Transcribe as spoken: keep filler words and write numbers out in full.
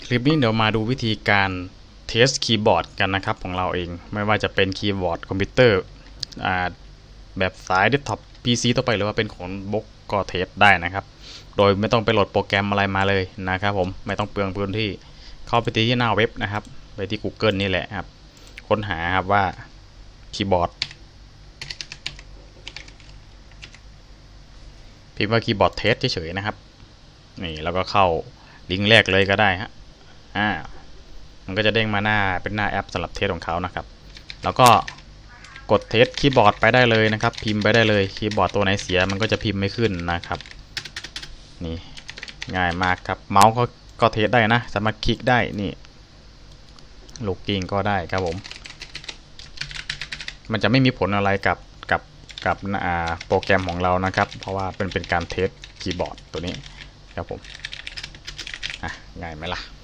ลิปนี้เดี๋ยวมาดูวิธีการเทสคีย์บอร์ดกันนะครับของเราเองไม่ว่าจะเป็นคีย์บอร์ดคอมพิวเตอร์แบบสายเดสก์ท็อป พี ซี ต่อไปหรือว่าเป็นของบล็อกก็เทสได้นะครับโดยไม่ต้องไปโหลดโปรแกรมอะไรมาเลยนะครับผมไม่ต้องเปลืองพื้นที่เข้าไปที่หน้าเว็บนะครับไปที่ Google นี่แหละครับค้นหาครับว่าคีย์บอร์ดพิมพ์ว่าคีย์บอร์ดเทสเฉยๆนะครับนี่แล้วก็เข้าลิงก์แรกเลยก็ได้ฮะอ่ามันก็จะเด้งมาหน้าเป็นหน้าแอปสำหรับเทสของเขานะครับแล้วก็กดเทสคีย์บอร์ดไปได้เลยนะครับพิมพ์ไปได้เลยคีย์บอร์ดตัวไหนเสียมันก็จะพิมพ์ไม่ขึ้นนะครับนี่ง่ายมากครับเมาส์ก็ก็เทสได้นะสามารถคลิกได้นี่ลูกกิ้งก็ได้ครับผมมันจะไม่มีผลอะไรกับกับกับโปรแกรมของเรานะครับเพราะว่าเป็นเป็นการเทสคีย์บอร์ดตัวนี้ครับผมอ่ะง่ายไหมล่ะ